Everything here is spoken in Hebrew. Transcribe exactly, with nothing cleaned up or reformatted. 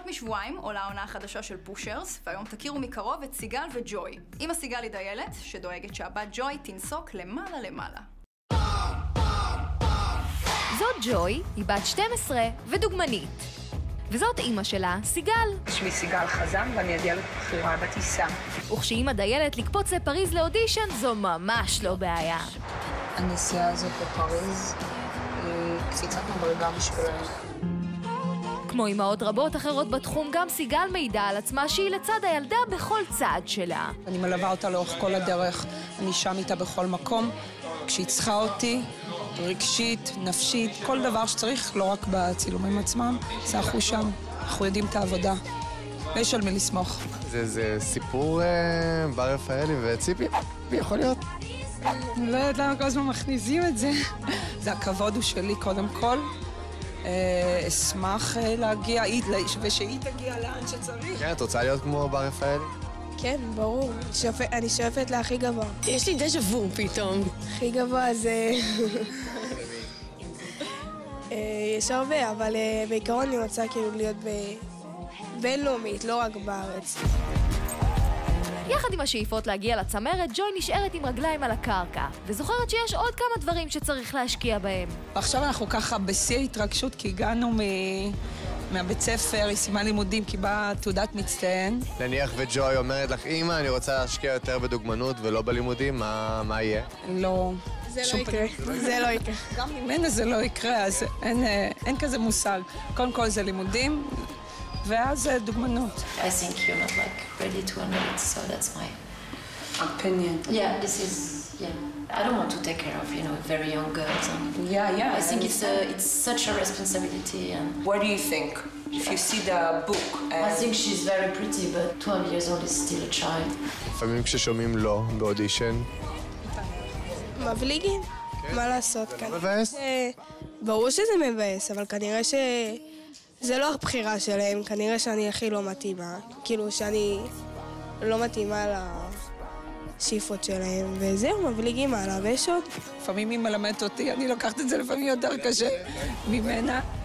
משבועיים עולה העונה החדשה של פושרס, והיום תכירו מקרוב את סיגל וג'וי. אמא סיגל היא דיילת, שדואגת שהבת ג'וי תנסוק למעלה למעלה. זאת ג'וי, היא בת שתים עשרה ודוגמנית. וזאת אמא שלה, סיגל. שמי סיגל חזן ואני הדיילת בכירה בטיסה. וכשאמא דיילת לקפוץ לפריז לאודישן זו ממש לא בעיה. הנסיעה הזאת לפריז היא קפיצת מדרגה בשבילנו. כמו אמהות רבות אחרות בתחום, גם סיגל מעידה על עצמה שהיא לצד הילדה בכל צעד שלה. אני מלווה אותה לאורך כל הדרך, אני שם איתה בכל מקום. כשהיא צריכה אותי, רגשית, נפשית, כל דבר שצריך, לא רק בצילומים עצמם, זה אנחנו שם, אנחנו יודעים את העבודה. ויש על מי לסמוך. זה, זה סיפור אה, בר רפאלי וציפי, יכול להיות. אני לא יודעת למה כל הזמן מכניסים את זה. זה הכבוד הוא שלי קודם כל. אשמח להגיע, ושהיא תגיע לאן שצריך. כן, את רוצה להיות כמו בר רפאלי? כן, ברור. אני שואפת להכי גבוה. יש לי דז'ה וו פתאום. הכי גבוה זה... יש הרבה, אבל בעיקרון אני רוצה כאילו להיות בינלאומית, לא רק בארץ. יחד עם השאיפות להגיע לצמרת, ג'וי נשארת עם רגליים על הקרקע, וזוכרת שיש עוד כמה דברים שצריך להשקיע בהם. ועכשיו אנחנו ככה בשיא ההתרגשות, כי הגענו מ... מהבית ספר, היא סיימה לימודים, קיבלה תעודת מצטיין. נניח וג'וי אומרת לך, אמא, אני רוצה להשקיע יותר בדוגמנות ולא בלימודים, מה, מה יהיה? לא. זה לא יקרה. זה לא יקרה. גם ממנה זה לא יקרה, אז אין, אין כזה מושג. קודם כל זה לימודים. ואז דוגמנות. I think you're not like ready to handle it, so that's my opinion. Yeah, this is yeah. I don't want to take care of, you know, very young girls. And yeah, yeah. I think it's a, it's such a responsibility. And what do you think? If you see the book. And I think she's very pretty, but twelve years old is still a child. לפעמים כששומעים לא באודישן. מבליגים? מה לעשות כאן? מבאס? ברור שזה מבאס, אבל כנראה ש... זה לא הבחירה שלהם, כנראה שאני הכי לא מתאימה, כאילו שאני לא מתאימה לשאיפות שלהם, וזהו, מבליגים הלאה, ויש עוד. לפעמים היא מלמדת אותי, אני לוקחת את זה לפעמים יותר קשה ממנה.